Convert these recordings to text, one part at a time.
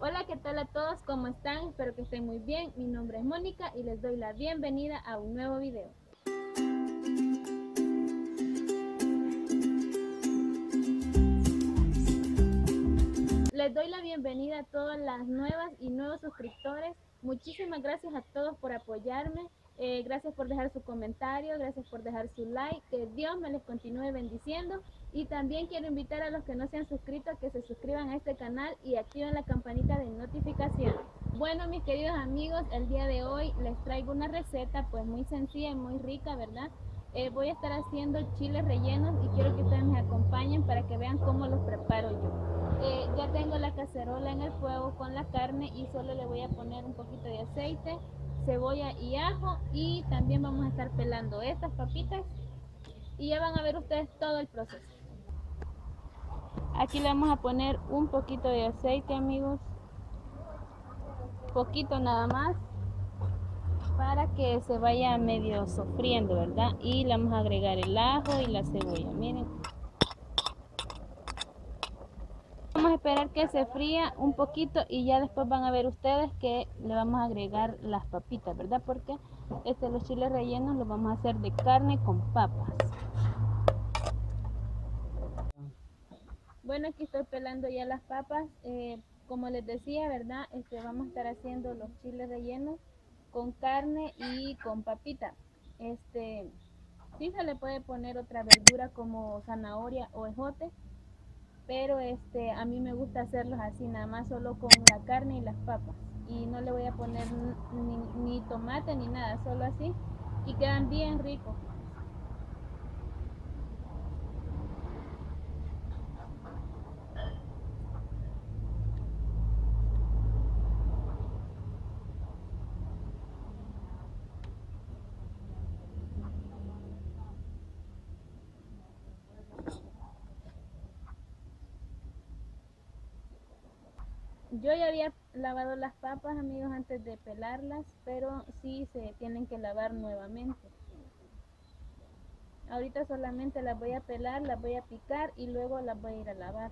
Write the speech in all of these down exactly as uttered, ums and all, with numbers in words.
Hola, ¿qué tal a todos? ¿Cómo están? Espero que estén muy bien. Mi nombre es Mónica y les doy la bienvenida a un nuevo video. Les doy la bienvenida a todas las nuevas y nuevos suscriptores. Muchísimas gracias a todos por apoyarme. Eh, gracias por dejar su comentario, gracias por dejar su like. Que Dios me les continúe bendiciendo. Y también quiero invitar a los que no se han suscrito a que se suscriban a este canal y activen la campanita de notificaciones. Bueno, mis queridos amigos, el día de hoy les traigo una receta pues muy sencilla y muy rica, ¿verdad? Eh, voy a estar haciendo chiles rellenos y quiero que ustedes me acompañen para que vean cómo los preparo yo. Eh, ya tengo la cacerola en el fuego con la carne y solo le voy a poner un poquito de aceite, cebolla y ajo, y también vamos a estar pelando estas papitas y ya van a ver ustedes todo el proceso. Aquí le vamos a poner un poquito de aceite, amigos, poquito nada más, para que se vaya medio sofriendo, ¿verdad? Y le vamos a agregar el ajo y la cebolla, miren. Vamos a esperar que se fría un poquito y ya después van a ver ustedes que le vamos a agregar las papitas, ¿verdad? Porque este, los chiles rellenos los vamos a hacer de carne con papas. Bueno, aquí estoy pelando ya las papas. Eh, como les decía, ¿verdad? Este, vamos a estar haciendo los chiles rellenos con carne y con papita. Este, sí se le puede poner otra verdura como zanahoria o ejote, pero este a mí me gusta hacerlos así, nada más solo con la carne y las papas, y no le voy a poner ni, ni tomate ni nada, solo así, y quedan bien ricos. Yo ya había lavado las papas, amigos, antes de pelarlas, pero sí se tienen que lavar nuevamente. Ahorita solamente las voy a pelar, las voy a picar y luego las voy a ir a lavar.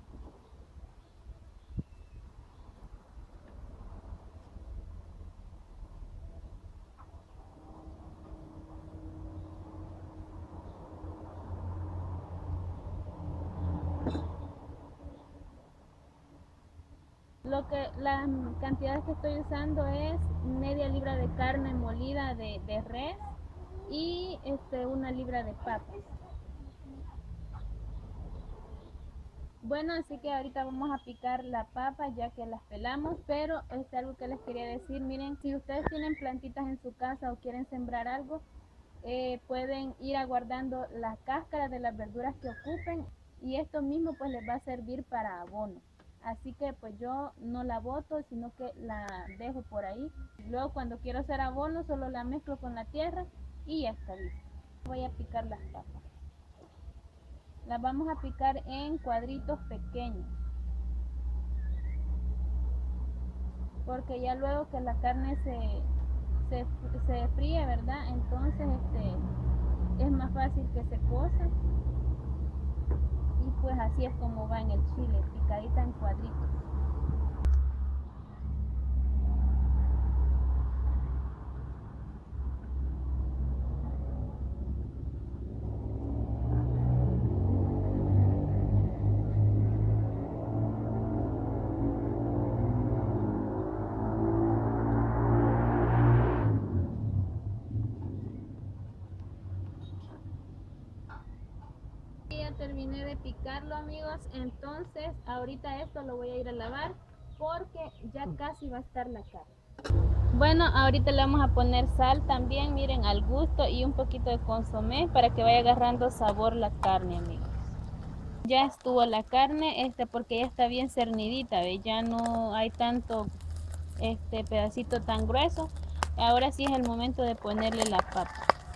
Lo que las cantidades que estoy usando es media libra de carne molida de, de res y este una libra de papas. Bueno, así que ahorita vamos a picar la papa ya que las pelamos, pero es algo que les quería decir. Miren, si ustedes tienen plantitas en su casa o quieren sembrar algo, eh, pueden ir aguardando las cáscaras de las verduras que ocupen, y esto mismo pues les va a servir para abono. Así que pues yo no la boto, sino que la dejo por ahí. Luego cuando quiero hacer abono solo la mezclo con la tierra y ya está listo. Voy a picar las papas. Las vamos a picar en cuadritos pequeños, porque ya luego que la carne se, se, se fríe, ¿verdad? Entonces este, es más fácil que se cosa. Y pues así es como va en el chile, picadita en cuadritos. Ya terminé de picarlo, amigos, entonces ahorita esto lo voy a ir a lavar porque ya casi va a estar la carne. Bueno, ahorita le vamos a poner sal también, miren, al gusto, y un poquito de consomé para que vaya agarrando sabor la carne, amigos. Ya estuvo la carne, este, porque ya está bien cernidita, ¿ve? Ya no hay tanto este pedacito tan grueso. Ahora sí es el momento de ponerle la papa.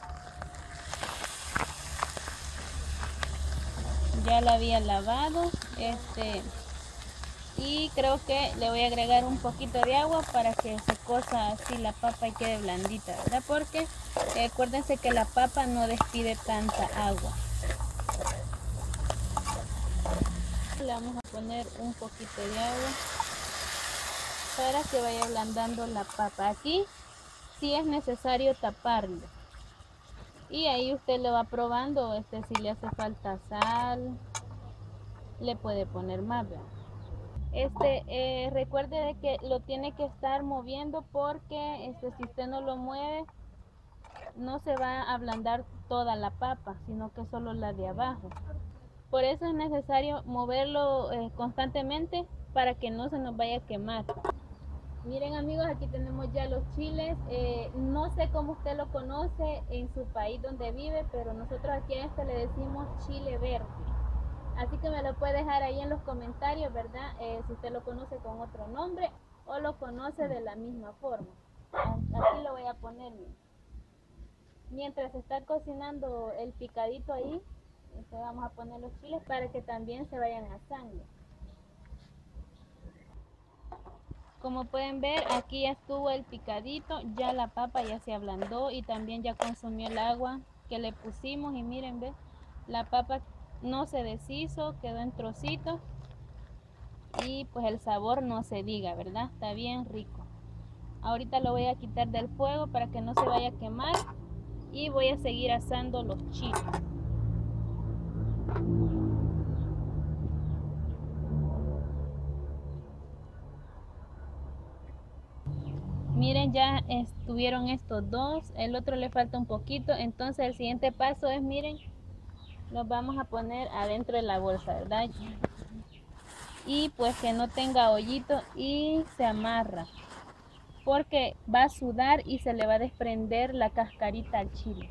Ya la había lavado, este, y creo que le voy a agregar un poquito de agua para que se cosa así la papa y quede blandita, ¿verdad? Porque eh, acuérdense que la papa no despide tanta agua. Le vamos a poner un poquito de agua. para que vaya ablandando la papa. Aquí sí es necesario taparlo. Y ahí usted le va probando, este, si le hace falta sal, le puede poner más, ¿verdad? Este, eh, recuerde de que lo tiene que estar moviendo porque este, si usted no lo mueve, no se va a ablandar toda la papa, sino que solo la de abajo. Por eso es necesario moverlo eh, constantemente para que no se nos vaya a quemar. Miren amigos, aquí tenemos ya los chiles. Eh, no sé cómo usted lo conoce en su país donde vive, pero nosotros aquí a este le decimos chile verde. Así que me lo puede dejar ahí en los comentarios, ¿verdad? Eh, si usted lo conoce con otro nombre o lo conoce de la misma forma. Aquí lo voy a poner. Mientras se está cocinando el picadito ahí, este, vamos a poner los chiles para que también se vayan asando. Como pueden ver, aquí ya estuvo el picadito, ya la papa ya se ablandó y también ya consumió el agua que le pusimos. Y miren, ve, la papa no se deshizo, quedó en trocitos y pues el sabor no se diga, ¿verdad? Está bien rico. Ahorita lo voy a quitar del fuego para que no se vaya a quemar y voy a seguir asando los chiles. Miren, ya estuvieron estos dos, el otro le falta un poquito, entonces el siguiente paso es, miren, los vamos a poner adentro de la bolsa, ¿verdad? Y pues que no tenga hoyito y se amarra, porque va a sudar y se le va a desprender la cascarita al chile.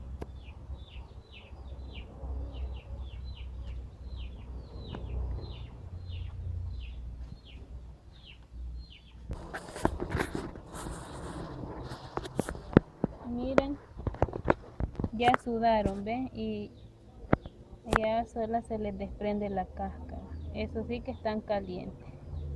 Miren, ya sudaron, ¿ven? Y ya sola se les desprende la cáscara. Eso sí que están calientes.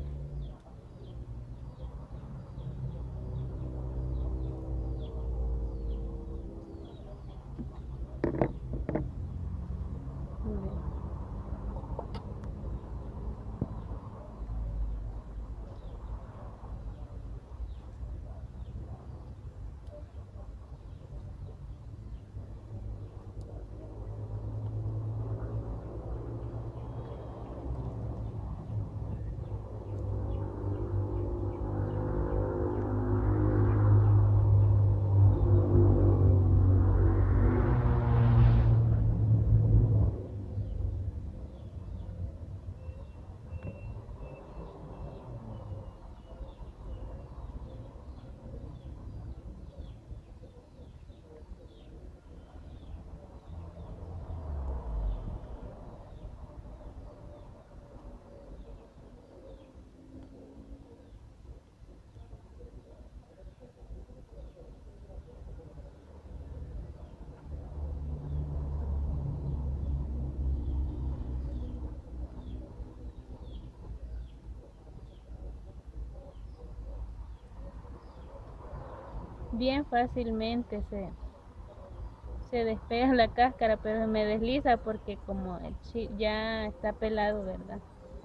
Bien fácilmente se, se despega la cáscara, pero me desliza porque como el chile ya está pelado, ¿verdad?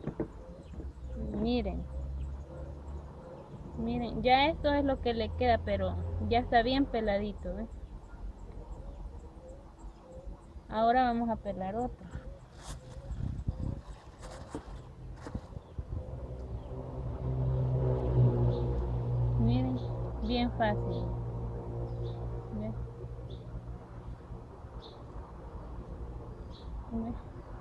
Miren, miren, ya esto es lo que le queda, pero ya está bien peladito, ¿ves? Ahora vamos a pelar otro. Miren, bien fácil. ¿Ves? ¿Ves?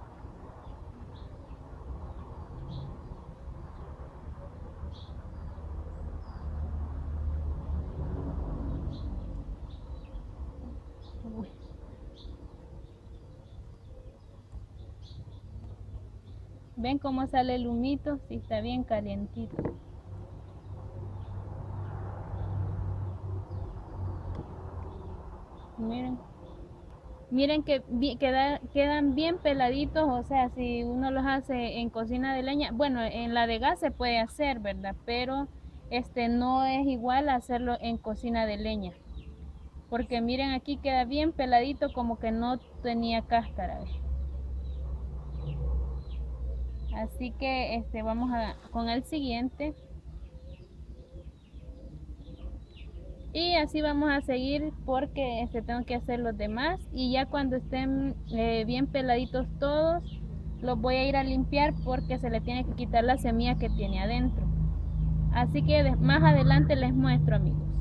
¿Ven cómo sale el humito? Sí, está bien calientito. Miren. Miren que queda, quedan bien peladitos, o sea, si uno los hace en cocina de leña, bueno, en la de gas se puede hacer, ¿verdad? Pero este no es igual a hacerlo en cocina de leña. Porque miren, aquí queda bien peladito, como que no tenía cáscara, ¿ves? Así que este vamos a con el siguiente. Y así vamos a seguir porque este, tengo que hacer los demás. Y ya cuando estén eh, bien peladitos todos, los voy a ir a limpiar porque se le tiene que quitar la semilla que tiene adentro. Así que de- más adelante les muestro, amigos.